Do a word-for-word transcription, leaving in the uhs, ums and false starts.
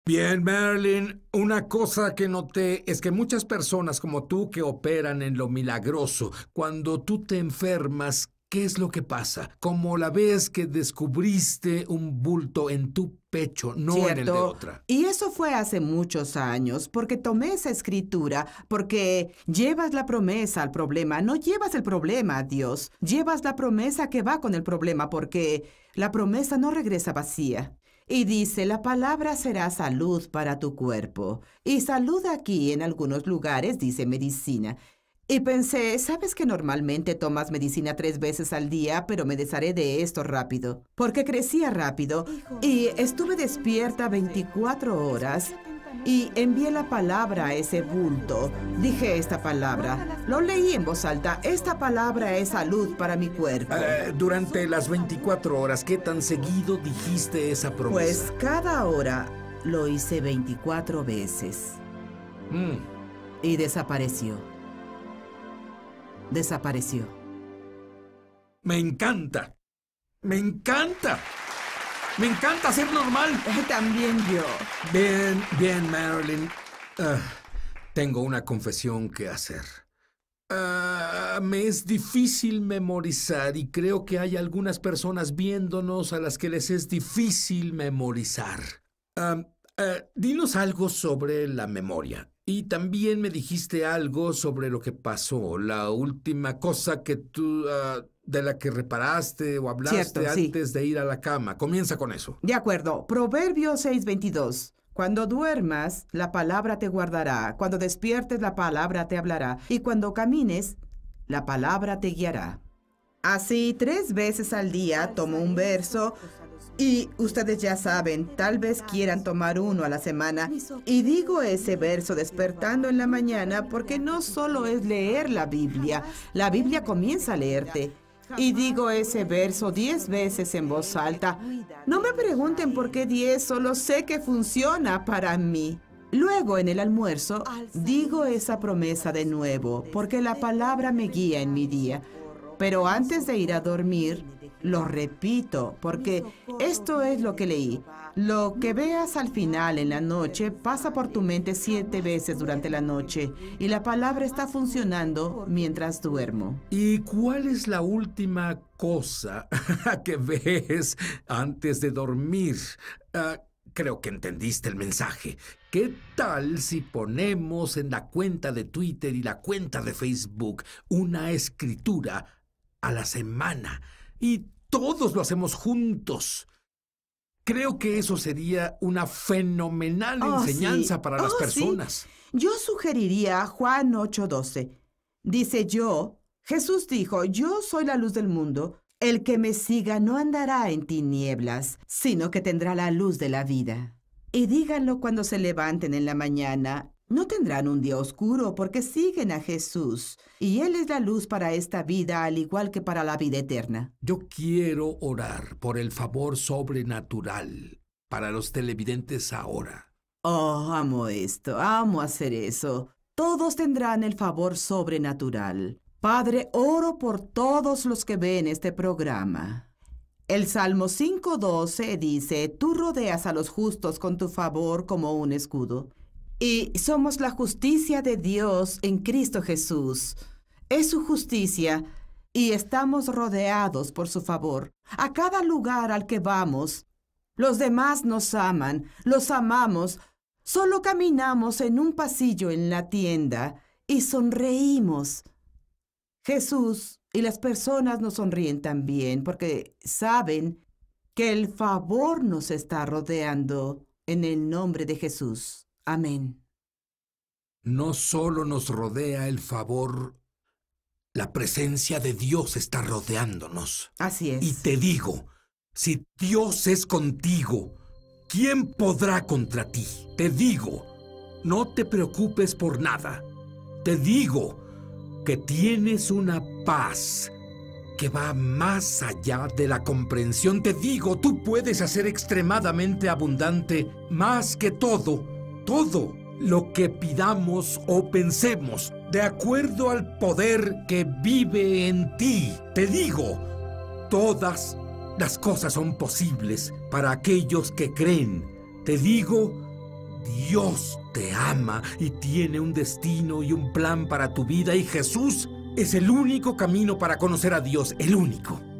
Bien, Marilyn, una cosa que noté es que muchas personas como tú que operan en lo milagroso, cuando tú te enfermas, ¿qué es lo que pasa? Como la vez que descubriste un bulto en tu pecho, no en el de ¿Cierto? otra. Y eso fue hace muchos años, porque tomé esa escritura, porque llevas la promesa al problema, no llevas el problema a Dios, llevas la promesa que va con el problema, porque la promesa no regresa vacía. Y dice, la palabra será salud para tu cuerpo. Y salud aquí en algunos lugares dice medicina. Y pensé, ¿sabes que normalmente tomas medicina tres veces al día, pero me desharé de esto rápido? Porque crecía rápido y estuve despierta veinticuatro horas y envié la palabra a ese bulto. Dije esta palabra, lo leí en voz alta, esta palabra es salud para mi cuerpo. Eh, durante las veinticuatro horas, ¿qué tan seguido dijiste esa promesa? Pues cada hora lo hice veinticuatro veces. Mm. Y desapareció. Desapareció. Me encanta. Me encanta. Me encanta ser normal. También yo. Bien, bien, Marilyn. Uh, tengo una confesión que hacer. Uh, me es difícil memorizar y creo que hay algunas personas viéndonos a las que les es difícil memorizar. Uh, uh, dinos algo sobre la memoria. Y también me dijiste algo sobre lo que pasó, la última cosa que tú, uh, de la que reparaste o hablaste Cierto, sí. antes de ir a la cama. Comienza con eso. De acuerdo. Proverbios seis veintidós. Cuando duermas, la palabra te guardará. Cuando despiertes, la palabra te hablará. Y cuando camines, la palabra te guiará. Así, tres veces al día tomo un verso y ustedes ya saben, tal vez quieran tomar uno a la semana. Y digo ese verso despertando en la mañana porque no solo es leer la Biblia, la Biblia comienza a leerte. Y digo ese verso diez veces en voz alta. No me pregunten por qué diez, solo sé que funciona para mí. Luego, en el almuerzo, digo esa promesa de nuevo, porque la palabra me guía en mi día. Pero antes de ir a dormir, lo repito, porque esto es lo que leí. Lo que veas al final en la noche pasa por tu mente siete veces durante la noche, y la palabra está funcionando mientras duermo. ¿Y cuál es la última cosa que ves antes de dormir? Uh, Creo que entendiste el mensaje. ¿Qué tal si ponemos en la cuenta de Twitter y la cuenta de Facebook una escritura a la semana y todos lo hacemos juntos? Creo que eso sería una fenomenal Oh, enseñanza sí. para las Oh, personas. Sí. Yo sugeriría Juan ocho doce. Dice yo, Jesús dijo, yo soy la luz del mundo. El que me siga no andará en tinieblas, sino que tendrá la luz de la vida. Y díganlo cuando se levanten en la mañana. No tendrán un día oscuro porque siguen a Jesús. Y Él es la luz para esta vida, al igual que para la vida eterna. Yo quiero orar por el favor sobrenatural para los televidentes ahora. Oh, amo esto, amo hacer eso. Todos tendrán el favor sobrenatural. Padre, oro por todos los que ven este programa. El Salmo cinco doce dice, tú rodeas a los justos con tu favor como un escudo. Y somos la justicia de Dios en Cristo Jesús. Es su justicia y estamos rodeados por su favor. A cada lugar al que vamos, los demás nos aman, los amamos. Solo caminamos en un pasillo en la tienda y sonreímos. Jesús y las personas nos sonríen también porque saben que el favor nos está rodeando en el nombre de Jesús. Amén. No solo nos rodea el favor, la presencia de Dios está rodeándonos. Así es. Y te digo, si Dios es contigo, ¿quién podrá contra ti? Te digo, no te preocupes por nada. Te digo que tienes una paz que va más allá de la comprensión. Te digo, tú puedes hacer extremadamente abundante más que todo, todo lo que pidamos o pensemos, de acuerdo al poder que vive en ti. Te digo, todas las cosas son posibles para aquellos que creen. Te digo Dios te ama y tiene un destino y un plan para tu vida, y Jesús es el único camino para conocer a Dios, el único.